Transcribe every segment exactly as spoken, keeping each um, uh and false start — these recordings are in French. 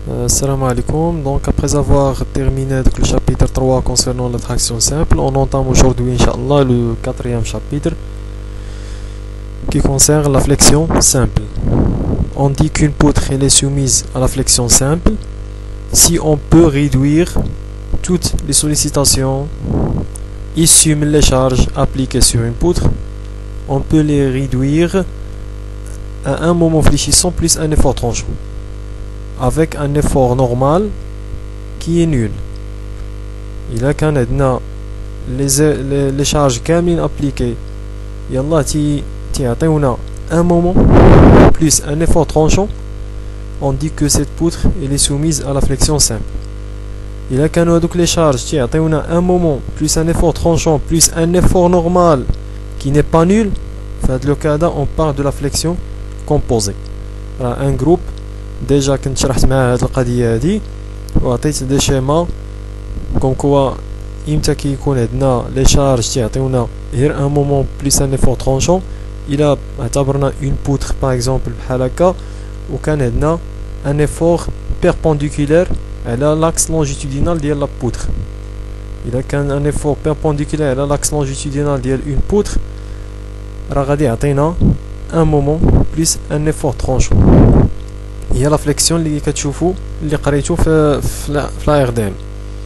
Euh, Salam alaikum. Donc après avoir terminé donc, le chapitre trois concernant la traction simple, on entame aujourd'hui Inch'Allah le quatrième chapitre qui concerne la flexion simple. On dit qu'une poutre elle est soumise à la flexion simple si on peut réduire toutes les sollicitations issues des charges appliquées sur une poutre. On peut les réduire à un moment fléchissant plus un effort tranchant, avec un effort normal qui est nul. Il a qu'un adna les, les, les charges كاملين appliquées يلا تي تعطيونا un moment plus un effort tranchant, on dit que cette poutre elle est soumise à la flexion simple. Il a qu'un donc les charges تعطيونا un moment plus un effort tranchant plus un effort normal qui n'est pas nul. Dans le cas là on parle de la flexion composée. Un groupe déjà كنت شرحت معاه هاد القضيه هادي وعطيت دي شيما كوم كوا امتى كيكون عندنا لي شارج تيعطيونا غير ان مومون بليس ان ايفور ترونشون الى اعتبرنا اون بوتر باغ اكزومبل بحال هكا وكان عندنا ان ايفور بيربونديكولير على لاكس لونجيتودينال ديال لا بوتر. اذا كان ان ايفور بيربونديكولير على لاكس لونجيتودينال ديال اون بوتر راه غادي يعطينا ان مومون بليس ان ايفور ترونشون. هي لا فليكسيون اللي كتشوفوا اللي قريتو في في لا ار دي ام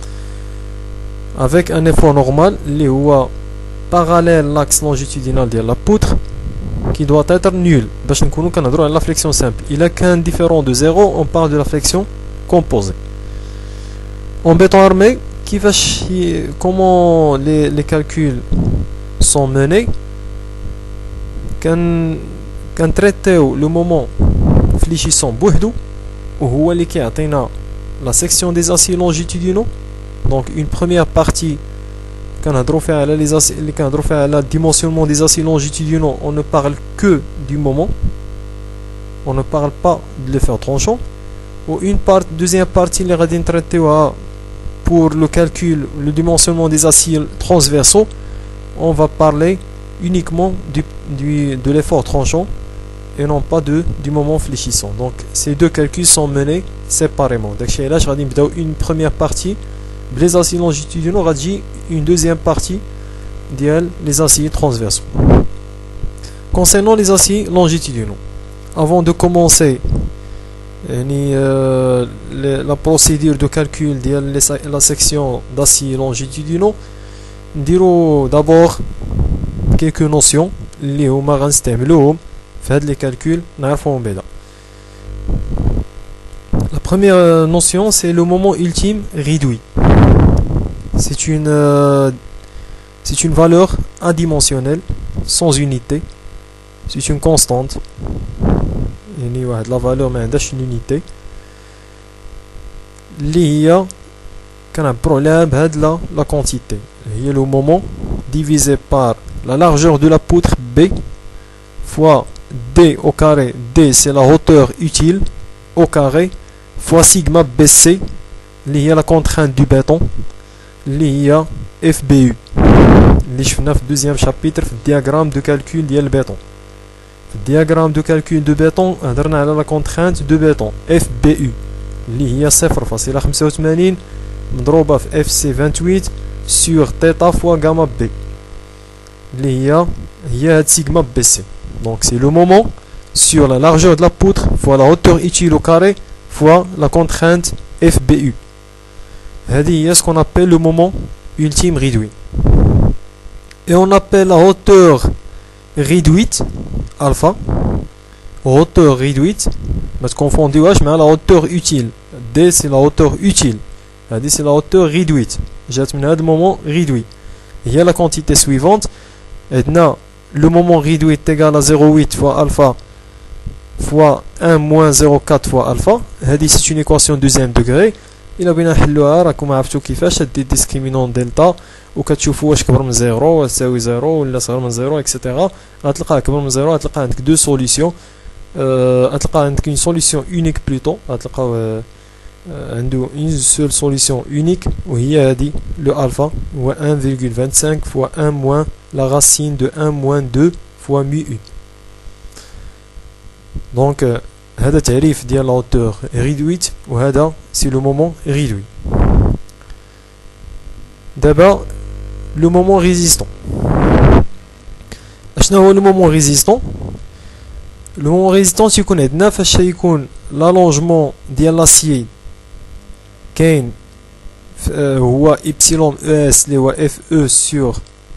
avec un effort normal اللي هو parallèle l'axe longitudinal ديال لا poutre qui doit être nul باش نكونوا كنهضروا على لا فليكسيون سامبل. الا كان différent de zéro on parle de la flexion composée. En béton armé كيفاش comment les les calculs sont menés كان كنتريتيو لو مومون فليشيسون بوحدو وهو اللي كيعطينا لا سيكسيون دي اسي لونجيتودينو. دونك اون بروميير بارتي كنهضروا فيها على لي اسي اللي كنهضروا فيها على ديمونسيونمون دي اسي لونجيتودينو. On ne parle que du moment, on ne parle pas de l'effort tranchant. Ou une part deuxième partie اللي غادي نتريتيوها pour le calcul le dimensionnement des aciers transversaux, on va parler uniquement du, du de l'effort tranchant et non pas de, du moment fléchissant. Donc ces deux calculs sont menés séparément. Donc là, je vais dire une première partie les aciers longitudinaux, غادي une deuxième partie ديال les aciers transversaux. Concernant les aciers longitudinaux, avant de commencer euh, la procédure de calcul de la section d'aciers longitudinaux, نديرو d'abord quelques notions اللي هما غنستعملوهم في les calculs نعرفوهم بعدا. La première notion c'est le moment ultime réduit. C'est une euh, c'est une valeur adimensionnelle sans unité. C'est une constante. يعني واحد la valeur ما عندهاش une unité اللي هي كنعبروا عليها بهاد لا la quantité. هي le moment divisé par la largeur de la poutre B fois D au carré. D c'est la hauteur utile au carré fois sigma B C اللي هي la contrainte du béton اللي هي F B U اللي شفنا في الدوزيام شابيتر في الدياغرام دو كالكول ديال البيتون. في الدياغرام دو كالكول دو بيتون هضرنا على la contrainte de béton F B U اللي هي صفر فاصلة خمسة وثمانين مضروبة في F C vingt-huit sur θ fois gamma B اللي هي هي هاد sigma B C. Donc c'est le moment sur la largeur de la poutre fois la hauteur utile au carré fois la contrainte F B U. C'est ce qu'on appelle le moment ultime réduit. Et on appelle la hauteur réduite alpha. Hauteur réduite, parce qu'on confond mais la hauteur utile. D c'est la hauteur utile. D c'est la hauteur réduite. J'ai terminé le moment réduit. Il y a la quantité suivante. Et là, le moment réduit est égal à zéro virgule huit fois alpha fois un moins zéro virgule quatre fois alpha. C'est une équation deuxième degré. إلا بغينا نحلوها راكم عرفتوا كيفاش هاد الديسكريمينون دلتا وكتشوفوا واش كبر من زيرو ولا تساوي زيرو ولا صغر من زيرو اكسيتيرا. غتلقاه كبر من زيرو غتلقى عندك دو سوليسيون غتلقى عندك اون سوليسيون اونيك بلوتو غتلقاو عنده اون سول سوليسيون اونيك وهي هادي لو الفا هو un virgule vingt-cinq fois un moins la racine de un moins deux fois mu u. Donc هذا تعريف ديال لا hauteur réduite وهذا سي لو مومون réduit. دابا لو مومون ريزيستون. اشنو هو لو مومون ريزيستون؟ لو مومون ريزيستون تيكون عندنا فاش يكون لالونجمون ديال لاسيي كاين هو إبسيلون او اس اللي هو اف او سور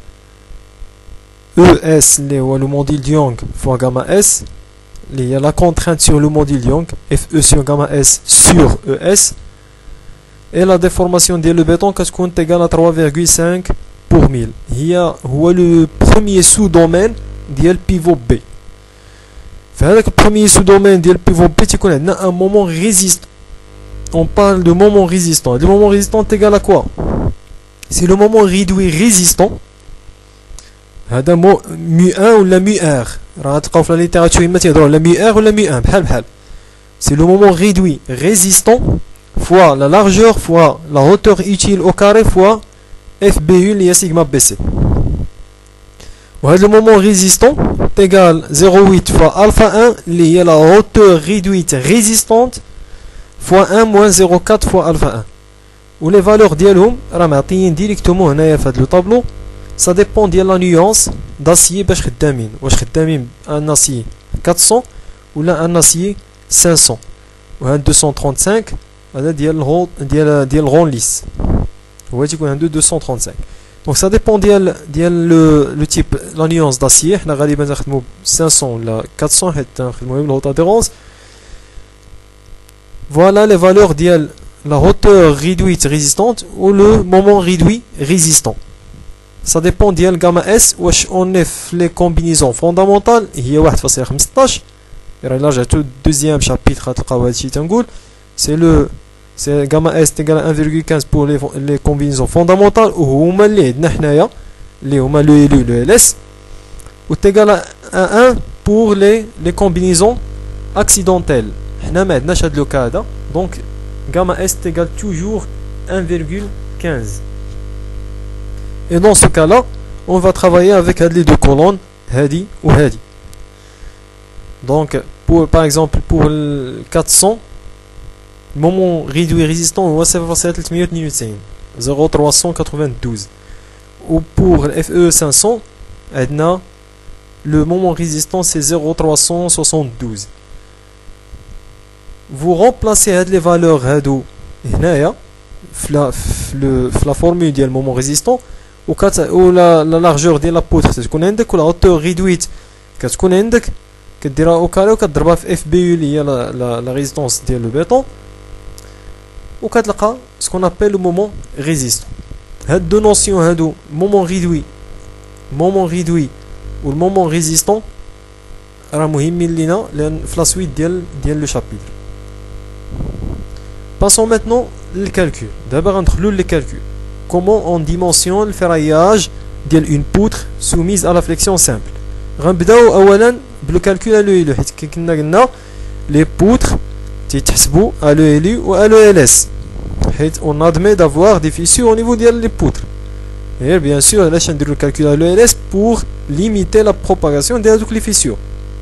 او اس اللي هو لو موديل ديونغ فوا غاما اس اللي هي لا كونترينت سور لو موديل ديونغ اف او سور غاما اس سور او اس. et la déformation ديال لو béton كتكون تيغال à trois virgule cinq pour mille. هي هو لو بروميير سو دومين ديال بيفو بي. فهذاك البروميير سو دومين ديال بيفو بي تيكون عندنا ان مومون ريزيست. On parle de moment résistant. Le moment résistant est égal à quoi? C'est le moment réduit résistant. هذا مو mu un ou la mu r. راه تلقاو في لا ليتيراتور اما تيهضروا على mu r ولا mu un بحال بحال. C'est le moment réduit résistant fois la largeur fois la hauteur utile au carré fois F B U اللي هي sigma B C. وهذا le moment résistant est égal zéro virgule huit fois alpha un اللي هي la hauteur réduite résistante fois un moins zéro virgule quatre fois alpha un. و les valeurs ديالهم راه معطيين ديريكتومون هنايا في هذا لو طابلو. ça dépend ديال لا نيونس داسيي باش خدامين، واش خدامين ان اسيي quatre cents ولا ان اسيي cinq cents. وهاد deux cent trente-cinq هذا ديال الهو ديال ديال الغون ليس هو تيكون عنده deux cent trente-cinq. دونك ça dépend ديال ديال لو لو تيب لا نيونس داسيي. حنا غالبا نخدمو cinq cents ولا quatre cents حيت نخدمو بالهوت اديرونس. Voilà les valeurs de la hauteur réduite résistante ou le moment réduit résistant. Ça dépend de gamma S. Wesh on est les combinaisons fondamentales. Il y a واحد فاصلة خمسطاش. Et là j'ai tout deuxième chapitre à تلقاو. C'est le c'est gamma S égale à un virgule quinze pour les les combinaisons fondamentales ou هما اللي عندنا حنايا اللي هما le L U le L S. ou égal à un pour les les combinaisons accidentelles. حنا ما عندناش هاد لو كا هذا دونك غاما اس تيغال توجور un virgule quinze. et dans ce cas là on va travailler avec هاد les deux colonnes هادي و هادي. donc pour par exemple pour quatre cents moment réduit résistant هو صفر فاصلة ثلاثمية واثنين وتسعين zéro virgule trois cent quatre-vingt-douze. ou pour F E cinq cents عندنا le moment résistant c'est zéro virgule trois cent soixante-douze. vous remplacez هاد les valeurs هادو هنايا في لا في لا فورمول ديال مومون ريزيستون و كت و لا لارجور ديال لا بوتر تكون عندك ولا هوتور ريدويت كتكون عندك كديرها او كاري وكتضربها في اف بي يو اللي هي لا لا ريزيستونس ديال لو بيتون وكتلقى سكون ابل لو مومون ريزيستون. هاد دو نوسيون هادو مومون ريدوي مومون ريدوي و المومون ريزيستون راه مهمين لينا لان في لا سويت ديال ديال لو شابيتر. Passons maintenant le calcul. D'abord, on le calcul. Comment on dimensionne le ferraillage d'une poutre soumise à la flexion simple. On va d'abord le calcul à l'E L U. Les poutres sont à l'E L U ou à l'E L S. On admet d'avoir des fissures au niveau des poutres. Et bien sûr, on va le calcul à l'E L S pour limiter la propagation des fissures.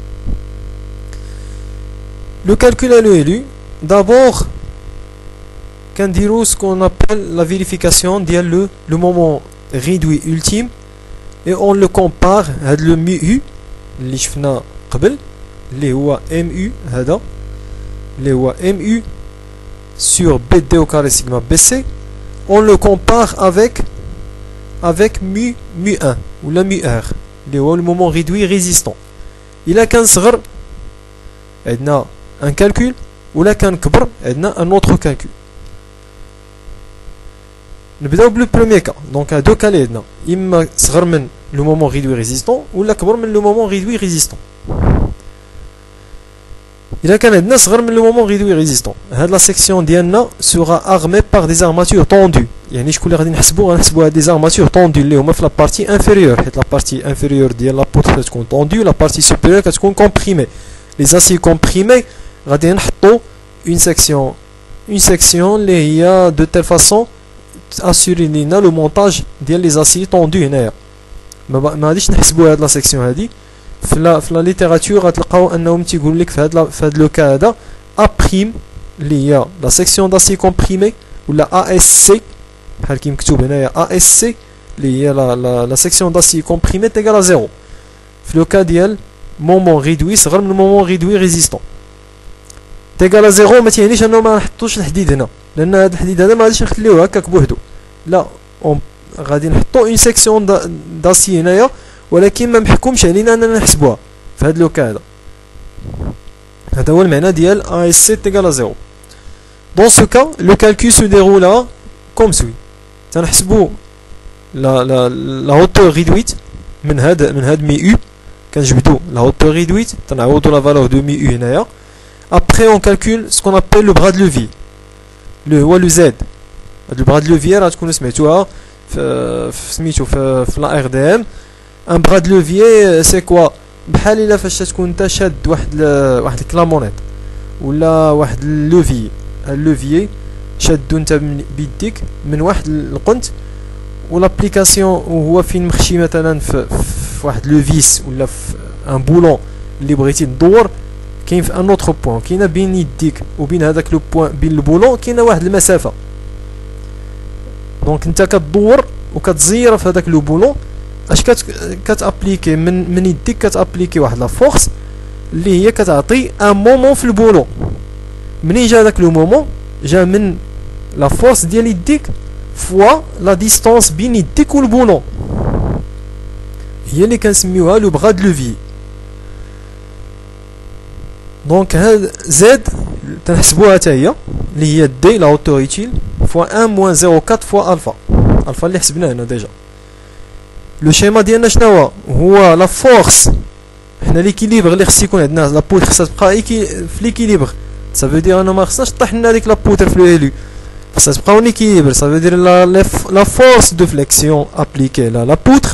Le calcul à l'E L U, d'abord, ce qu'on appelle la vérification de le, le moment réduit ultime et on le compare à le mu اللي شفنا قبل اللي هو mu هذا اللي هو mu sur bd au carré sigma bc. on le compare avec avec mu mu un ou la mu r اللي هو le moment réduit résistant. إلا كان صغر عندنا un calcul ولا كان كبر عندنا un autre calcul. نبداو بلو بروميير كا دونك دو كا لي عندنا اما صغر من لو مومون ريدوي ريزيستون ولا كبر من لو مومون ريدوي ريزيستون. الا كان عندنا صغر من لو مومون ريدوي ريزيستون هاد لا سيكسيون ديالنا سورا ارمي بار دي زارماتور طوندو. يعني شكون اللي غادي نحسبو غنحسبو هاد دي زارماتور طوندو اللي هما في لا بارتي انفيريور حيت لا بارتي انفيريور ديال لا بوتر كتكون طوندو لا بارتي سوبيريور كتكون كومبريمي. لي زاسي كومبريمي غادي نحطو اون سيكسيون اون سيكسيون اللي هي دو تيل فاصون assurer لينا لو مونتاج ديال لي زاسي طوندو هنايا. ما غاديش نحسبوا هاد لا سيكسيون هادي في لا في لا ليتيراتور غتلقاو انهم تيقول لك في هذا في هذا لو كا هذا ا بريم اللي هي لا سيكسيون داسي كومبريمي ولا ا اس سي بحال كي مكتوب هنايا ا اس سي اللي هي لا لا لا سيكسيون داسي كومبريمي تيغال زيرو في لو كا ديال مومون ريدوي صغر من مومون ريدوي ريزيستون تيغال زيرو ما تيعنيش انه ما نحطوش الحديد هنا لان هذا الحديد هذا ما غاديش نخليوه هكاك بوحدو لا غادي نحطو اون سيكسيون داسي هنايا ولكن ما محكومش علينا اننا نحسبوها في هذا لو كا هذا هذا هو المعنى ديال ا اس سي تيغال زيرو دون سو كا لو كالكول سو ديرولا كوم سوي تنحسبو لا لا لا هوتور ريدويت من هاد من هاد مي او كنجبدو لا هوتور ريدويت تنعوضو لا فالور دو مي او هنايا ابري اون كالكول سكون ابل لو برا دو لوفي لو هو لو زد هاد لو برا دو لوفي راه تكونوا سمعتوها في سميتو في في لا ار دي ام ان برا دو لوفي سي كوا بحال الا فاش تكون انت شاد واحد واحد الكلامونيط ولا واحد اللوفي اللوفيي شادو انت بيديك من واحد القنت والابليكاسيون وهو فين مخشي مثلا في, في واحد لو فيس ولا في ان بولون اللي بغيتي تدور كاين في ان اوتر بوين كاينه بين يديك وبين هذاك لو بوين بين البولون كاينه واحد المسافه دونك انت كتدور وكتزير في هذاك لو بولون اش كت كتابليكي من من يديك كتابليكي واحد لا فورس اللي هي كتعطي ان مومون في البولون منين جا داك لو مومون جا من لا فورس ديال يديك فوا لا ديستانس بين يديك والبولون هي اللي كنسميوها لو بغا دو لوفي دونك هاد زد تنحسبوها حتى هي اللي هي دي لا هوتور يوتيل فوا واحد موان صفر أربعة فوا الفا الفا اللي حسبناه هنا ديجا لو شيما ديالنا شنو هو لا فورس حنا ليكيليبر اللي خص يكون عندنا لا بوتر خصها تبقى في ليكيليبر ça veut dire انه ما خصناش طيح لنا ديك لا بوتر في لو خصها تبقى اون ليكيليبر ça veut dire la la force de flexion appliquée là la poutre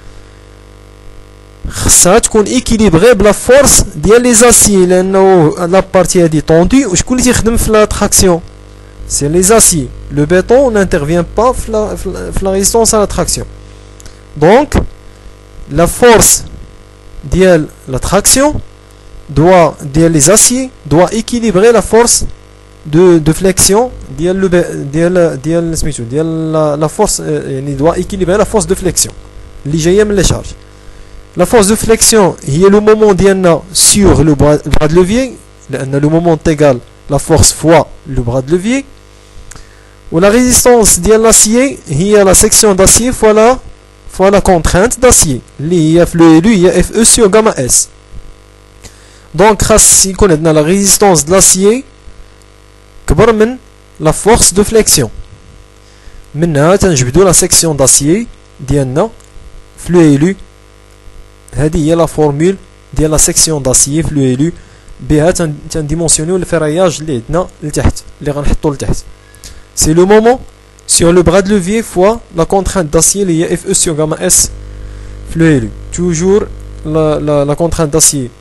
خصها تكون ايكيليبري بلا فورس ديال لي زاسي لانه لا بارتي هادي طوندي وشكون اللي تيخدم في لا تراكسيون سي لي زاسي لو béton n'intervient pas في لا في لا ريزيستونس à la traction donc la force ديال la traction doit ديال les aciers doit équilibrer la force de de flexion ديال لو ديال ديال سميتو ديال لا فورس يعني doit équilibrer la force de flexion اللي جايه من لي شارج la force de flexion هي le moment ديالنا sur le bras de levier لان le moment égal la force fois le bras de levier و la résistance ديال l'acier هي la section d'acier fois la fois la contrainte d'acier اللي هي في لو إلو هي F E sur gamma S donc خاص يكون عندنا la résistance de l'acier كبر من la force de flexion منها تنجبدو la section d'acier ديالنا في لو إلو هذه هي لا فورمول ديال لا سيكسيون داسيي في لو إلو بها تنديمونسيونيو الفراياج اللي عندنا لتحت اللي غنحطو لتحت سي لو مومون sur le bras de levier fois la contrainte d'acier اللي هي F E sur gamma S في لو إلو toujours la la la contrainte d'acier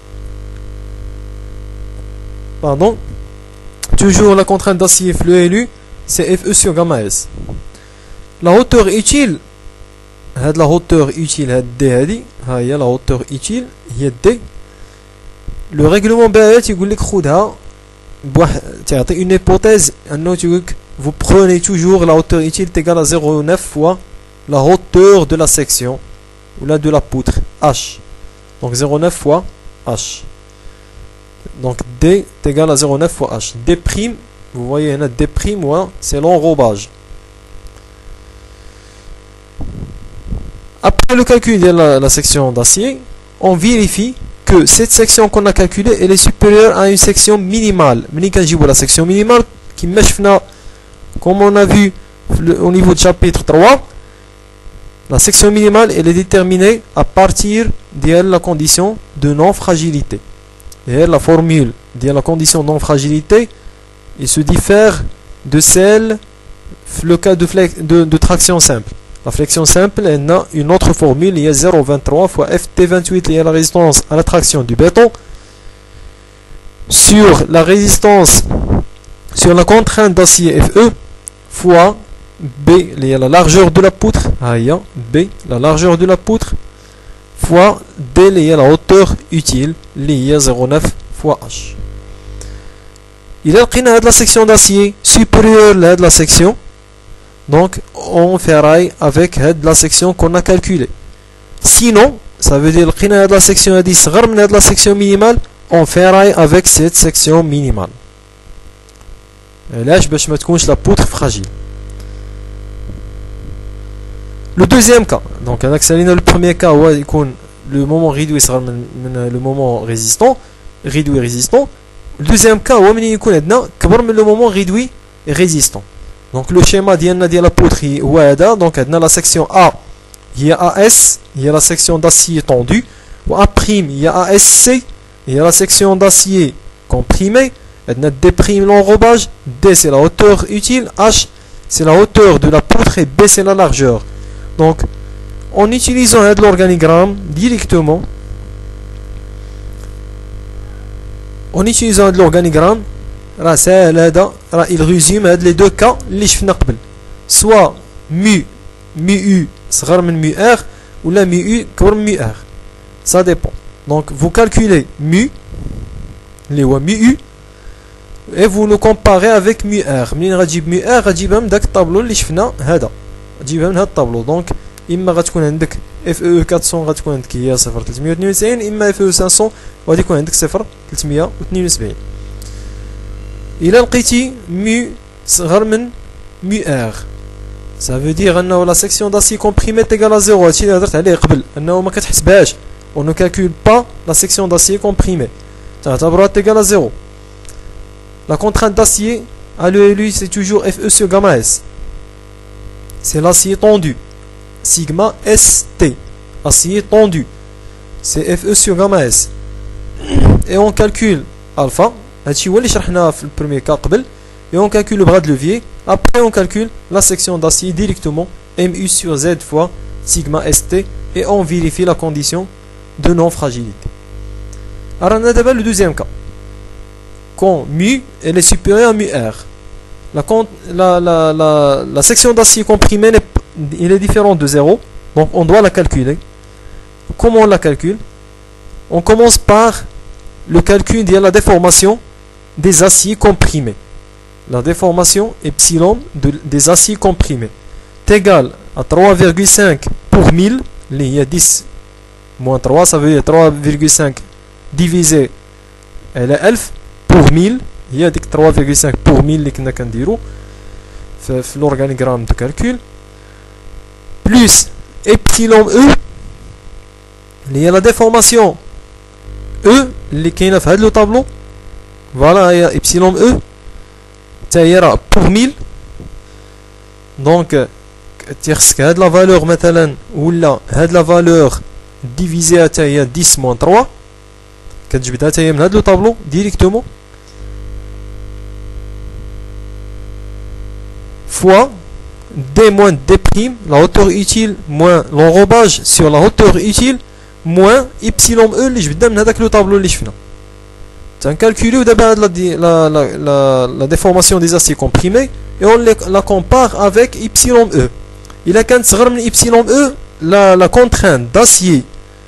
pardon toujours la contrainte d'acier في لو إلو c'est F E sur gamma S la hauteur utile هاد لا هوتور utile هاد دي هادي ها هي لا هوتور utile هي دي لو ريغلومون بها تيقول لك خذها بواحد تعطي اون هيبوتيز انه تيقول لك vous prenez toujours la hauteur utile est égale à zéro virgule neuf fois la hauteur de la section ou là de la poutre H donc zéro virgule neuf fois H donc D est égal à zéro virgule neuf fois H D prime vous voyez là D prime ouais, c'est l'enrobage. Après le calcul de la, la section d'acier, on vérifie que cette section qu'on a calculée elle est supérieure à une section minimale. Mais quand je dis la section minimale, qui marche comme on a vu au niveau du chapitre trois, la section minimale elle est déterminée à partir de la condition de non-fragilité. Et la formule de la condition de non-fragilité il se diffère de celle le cas de, de, de traction simple. La flexion simple elle a une autre formule, il y a zéro virgule vingt-trois fois F T vingt-huit, il y a la résistance à la traction du béton sur la résistance sur la contrainte d'acier F E fois B, il y a la largeur de la poutre, ah, il y a B, la largeur de la poutre fois D اللي هي la hauteur utile اللي هي zéro neuf fois H. إلا لقينا هاد la section d'acier supérieure لهاد la section, donc on ferraille avec هاد la section qu'on a calculée. Sinon, ça veut dire لقينا هاد la section هادي صغر من هاد la section minimale, on ferraille avec cette section minimale. علاش؟ باش ما تكونش la poutre fragile. Le deuxième cas, donc هذاك سالينا le premier cas هو يكون le moment réduit صغر من من le moment résistant, réduit résistant. Le deuxième cas هو ملي يكون عندنا كبر من le moment réduit résistant. Donc le schéma ديالنا ديال la poutre هو هذا. Donc عندنا la section A هي A S, هي la section d'acier tendu, و A' هي A S C, هي la section d'acier comprimé. عندنا D' l'enrobage, D c'est la hauteur utile, H c'est la hauteur de la poutre et B c'est la largeur. Donc en utilisant l'organigramme directement, en utilisant l'organigramme, il résume les deux cas soit mu mu u صغر من mu r ou la mu u كبر من mu r, ça dépend. Donc vous calculez mu les mu u et vous le comparez avec mu r. منين غتجيب mu r غتجيبها من داك الطابلو اللي شفنا هذا, غتجيبها من هذا الطابلو. دونك اما غتكون عندك اف او أربعمية غتكون عندك هي صفر ثلاثمية واثنين وتسعين, اما اف او خمسمية وغادي يكون عندك صفر ثلاثمية واثنين وسبعين. الا لقيتي مو صغر من مو ار, ça veut dire انه la section d'acier comprimé est égale à zéro. هادشي اللي هضرت عليه قبل, انه ما كتحسبهاش, on ne calcule pas la section d'acier comprimé, تعتبرها égale à zéro. La contrainte d'acier à l'E L U c'est toujours Fe sur gamma S, c'est l'acier tendu, sigma S T, acier tendu, c'est Fe sur gamma S. Et on calcule alpha, هادشي هو اللي شرحناه في البريمير كا قبل, et on calcule le bras de levier. Après on calcule la section d'acier directement, mu sur z fois sigma st, et on vérifie la condition de non fragilité. Alors on a d'abord le deuxième cas, quand mu elle est supérieure à mu r. La, la, la, la, la section d'acier comprimé est, il est différente de zéro, donc on doit la calculer. Comment on la calcule? On commence par le calcul de la déformation des aciers comprimés. La déformation epsilon de, des aciers comprimés est égale à trois virgule cinq pour mille, il y a dix moins trois, ça veut dire trois virgule cinq divisé elle est elf pour mille, il y a trois virgule cinq pour mille اللي كنا كنديرو في l'organigramme de calcul, plus epsilon e اللي هي la déformation e اللي كاينه في هذا لو طابلو. فوالا هي epsilon e حتى هي راه pour mille. دونك تيخصك هاد لا فالور مثلا ولا هاد لا فالور ديفيزيها حتى هي dix moins trois, كتجبدها حتى هي من هاد لو طابلو ديريكتومون, fois d moins d', la hauteur utile moins l'enrobage sur la hauteur utile moins epsilon e اللي جبدنا من هذاك لو طابلو اللي شفنا. تنكالكوليو دابا هاد la la la la déformation des aciers comprimés et on la compare avec epsilon e. إلا كانت صغر من epsilon e, la la contrainte d'acier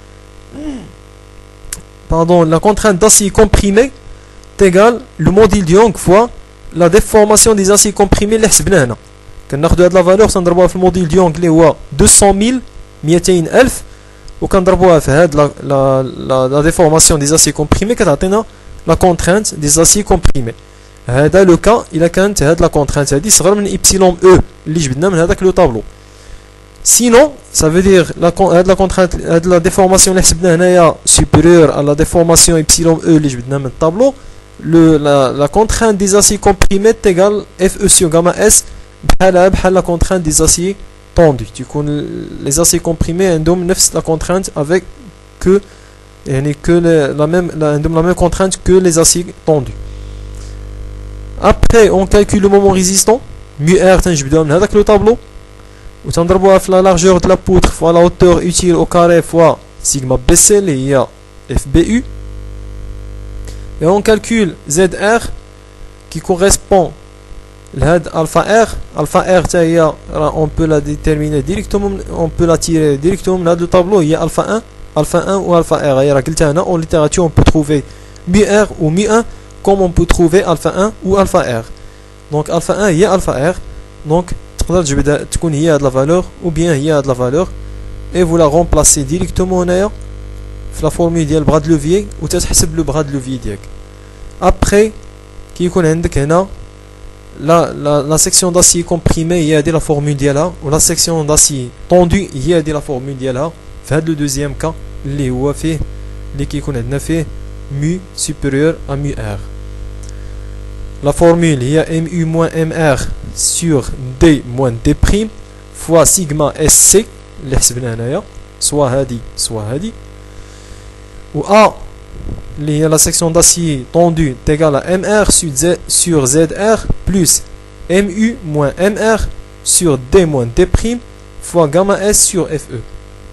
pardon la contrainte d'acier comprimé est égale le module de Young fois la déformation des aciers comprimés اللي حسبناه هنا. كناخدو هاد لا فالور تنضربوها في الموديل دو يونغ اللي هو deux cent mille مئتين ألف, وكنضربوها في هاد لا لا لا لا ديفورماسيون دي زاسي كومبريمي كتعطينا لا كونترانت دي زاسي كومبريمي. هذا لو كا الا كانت هاد لا كونترانت هادي صغر من ايبسيلون او اللي جبدنا من هذاك لو طابلو. سينون ça veut dire la هاد لا كونترانت هاد لا ديفورماسيون اللي حسبنا هنايا supérieure à la déformation epsilon e اللي جبدنا من الطابلو. Le, la, la contrainte des aciers comprimés est égale Fe sur gamma S بحالها بحال la contrainte des aciers tendus. Du coup, les aciers comprimés عندهم نفس la contrainte avec que يعني que les, la même la, عندهم la même contrainte que les aciers tendus. Après, on calcule le moment résistant. Mu r تنجبدوها من هذاك لو طابلو وتنضربوها في la largeur de la poutre fois la hauteur utile au carré fois sigma bc اللي هي F B U. Et on calcule Z R qui correspond à alpha R. Alpha R, on peut la déterminer directement, on peut la tirer directement dans le tableau. Il y a alpha un alpha un ou alpha R. Et en littérature, on peut trouver mu R ou mu un comme on peut trouver alpha un ou alpha R. Donc alpha un, il y a alpha R. Donc, tu peux y a de la valeur ou bien il y a de la valeur. Et vous la remplacez directement dans la formule du bras de levier ou tu as le bras de levier. Après, qui est la, la, la section d'acier comprimé, il y a de la formule là, ou la section d'acier tendu, il y a de la formule là. Fait le deuxième cas, les ou fait les qui connaissent fait mu supérieur à mu R. La formule, il y a mu moins mr sur d moins d prime fois sigma sc, اللي حسبناه هنايا soit هادي soit هادي. Ou A, il y a la section d'acier tendu est égale à mr sur, Z, sur zr plus mu moins mr sur d moins d prime fois gamma s sur fe.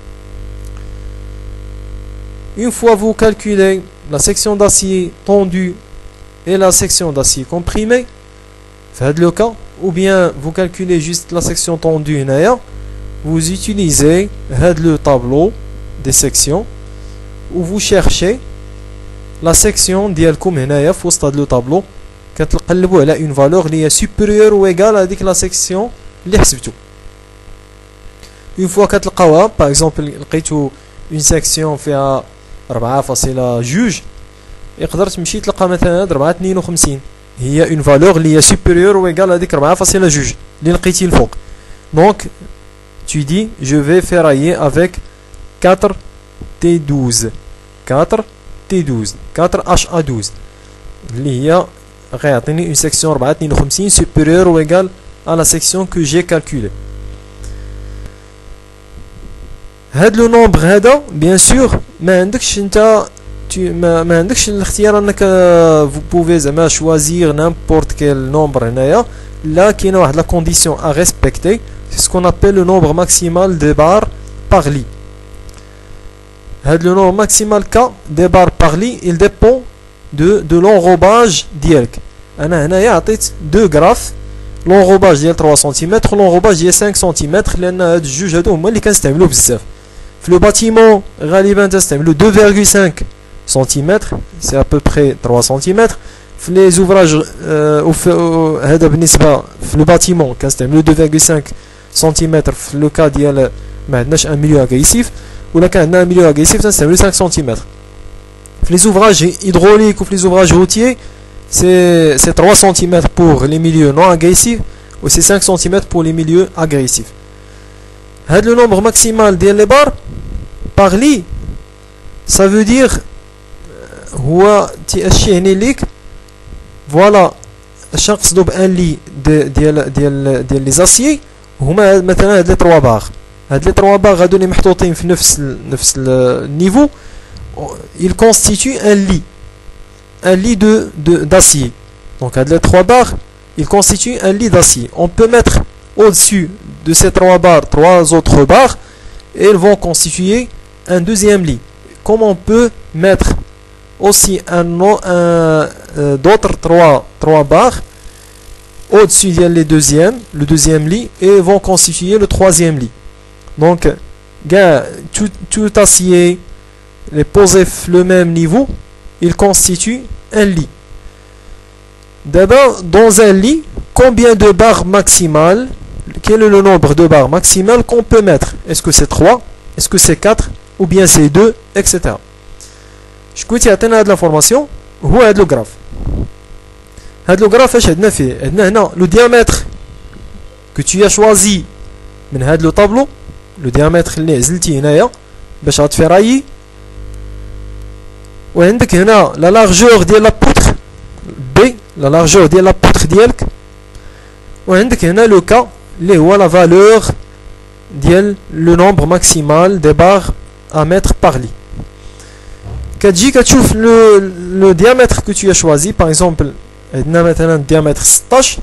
Une fois vous calculez la section d'acier tendu et la section d'acier comprimé, faites le cas, ou bien vous calculez juste la section tendue, vous utilisez le tableau des sections où vous cherchez la section ديالكم هنايا في وسط هذا le tableau كتقلبوا على une valeur اللي هي supérieure ou égale à ديك la section اللي حسبتو. Une fois كتلقاوها par exemple لقيتو une section فيها أربعة فاصلة جوج يقدر تمشي تلقى مثلا أربعة اثنين وخمسين هي une valeur اللي هي supérieure ou égale à ديك أربعة فاصلة جوج اللي لقيتي الفوق. Donc tu dis je vais ferrailler avec quatre T douze quatre T douze quatre H A douze اللي هي غيعطيني une section أربعة اثنين وخمسين supérieure ou égale à la section que j'ai calculée. هاد لو نومبر هذا بيان سور ما عندكش انت ما, ما عندكش الاختيار انك vous pouvez زعما choisir n'importe quel nombre هنايا. لا كاينه واحد لا كونديسيون à respecter, c'est ce qu'on appelle le nombre maximal de barres par lit. هاد le nombre maximal K des barres par lit il dépend de de l'enrobage ديالك. انا هنايا عطيت دو غراف l'enrobage ديال ثلاثة سنتيمتر l'enrobage ديال خمسة سنتيمتر لان هاد الجوج هادو هما اللي كنستعملو بزاف. في لو باتيمون غالبا تستعملو deux virgule cinq centimètres, c'est à peu près trois centimètres. في لي زوفراج هذا بالنسبه في لو باتيمون كنستعملو deux virgule cinq centimètres في لو كا ديال ما عندناش ان ميليو اغريسيف, ولا كان عندنا ان ميليو اغريسيف تنستعملو cinq centimètres. في لي زوفراج hydrauliques ou في لي زوفراج routiers c'est c'est trois centimètres pour les milieux non agressifs ou c'est cinq centimètres pour les milieux agressifs. هاد le nombre maximal ديال les barres par lit ça veut dire هو تيأشيعني ليك فوالا اش نقصدو بان لي ديال ديال ديال لي زاسيي هما مثلا هاد لي تروا باغ. هاد لي تروا باغ هادو اللي محطوطين في نفس نفس النيفو il constitue un lit un lit de de d'acier. Donc هاد لي trois barres il constitue un lit d'acier. On peut mettre au-dessus de ces trois barres trois autres barres et elles vont constituer un deuxième lit. Comme on peut mettre aussi un, un euh, d'autres trois trois barres au-dessus de les deuxièmes le deuxième lit et vont constituer le troisième lit. Donc gars, tout, tout acier les posés le même niveau il constitue un lit. D'abord dans un lit combien de barres maximales, quel est le nombre de barres maximales qu'on peut mettre? Est-ce que c'est trois, est-ce que c'est quatre ou bien c'est deux, et cetera. شكون تيعطينا هاد لافورماسيون هو هاد لو غراف. هاد لو غراف اش عندنا فيه؟ عندنا هنا لو ديامتر كو tu as choisi من هاد لو طابلو, لو ديامتر اللي عزلتي هنايا باش غتفيرايي, وعندك هنا لا لارجور ديال لا بوتر بي لا لارجور ديال لا بوتر ديالك, وعندك هنا لو كا اللي هو لا فالور ديال لو نومبر ماكسيمال دي بار ا متر بار لي. كتجي كتشوف لو لو diamètre que tu as choisi. par exemple عندنا مثلا diamètre ستطاش,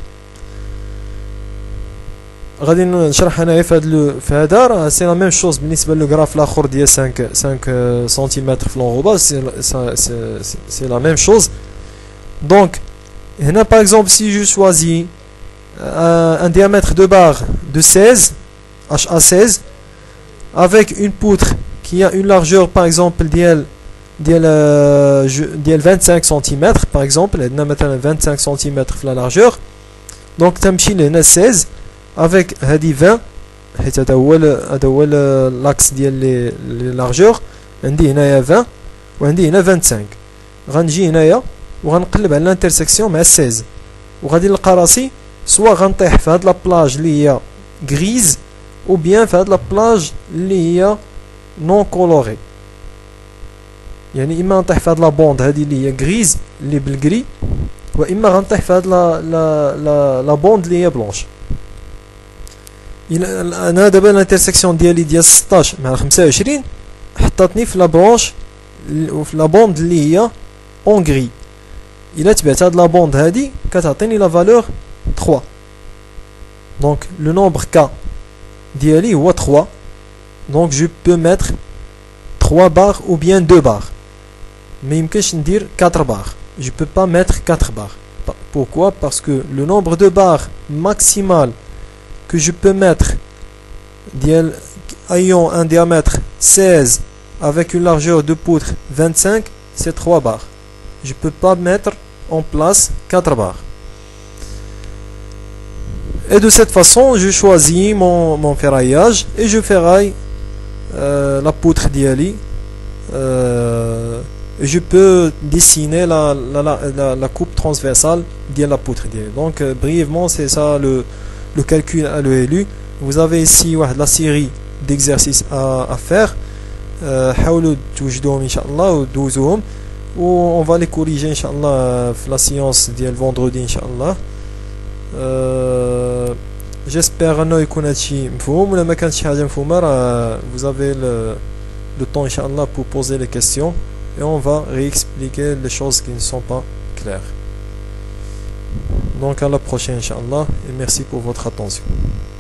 غادي نشرح هنايا في هذا في هذا راه سي لا ميم شوز بالنسبه لو غراف الاخر ديال خمسة سنتيمتر في لونغوباج سي سي سي لا ميم شوز. دونك هنا par exemple si je choisis un diamètre de barre de seize H A seize avec une poutre qui a une largeur par exemple ديال ديال ديال vingt-cinq centimètres par exemple, عندنا مثلا vingt-cinq centimètres في la largeur, donc تمشي لهنا seize avec هذه vingt, حيت هذا هو هذا هو l'axe ديال لي largeur, عندي هنايا vingt وعندي هنا vingt-cinq. غنجي هنايا وغنقلب على الانترسيكسيون مع seize, وغادي نلقى راسي سوا غنطيح في هاد لابلاج اللي هي غريز او بيان في هاد لابلاج اللي هي نون كولوري. يعني اما غنطيح في هاد لا بوند هادي اللي هي غريز اللي بالكري, واما غنطيح في هاد لا لا لا لا بوند اللي هي بلونش. انا دابا الانترسيكسيون ديالي ديال ستطاش مع خمسة وعشرين حطاتني في لا برونش وفي لا بوند اللي هي اون غري. الا تبعت هاد لا بوند هادي كتعطيني لا فالور trois. Donc le nombre K d'Iali est trois. Donc je peux mettre trois barres ou bien deux barres. Mais il me cache dire quatre barres. Je ne peux pas mettre quatre barres. Pourquoi? Parce que le nombre de barres maximal que je peux mettre ayant un diamètre seize avec une largeur de poutre vingt-cinq, c'est trois barres. Je ne peux pas mettre en place quatre barres. Et de cette façon, je choisis mon, mon ferraillage et je ferraille euh, la poutre d'Iali. Euh, je peux dessiner la, la, la, la coupe transversale de la poutre d'Iali. Donc, euh, brièvement, c'est ça le, le calcul à l'E L U. Vous avez ici ouais, la série d'exercices à, à faire. حاولوا توجدوهم إن شاء الله ودوزوهم, و on va les corriger إن شاء الله في la séance ديال vendredi إن شاء الله. Euh, j'espère انه يكون هادشي مفهوم, ولا ما كانتش حاجه مفهومه راه vous avez le, le temps inchallah pour poser les questions et on va réexpliquer les choses qui ne sont pas claires. Donc à la prochaine inchallah et merci pour votre attention.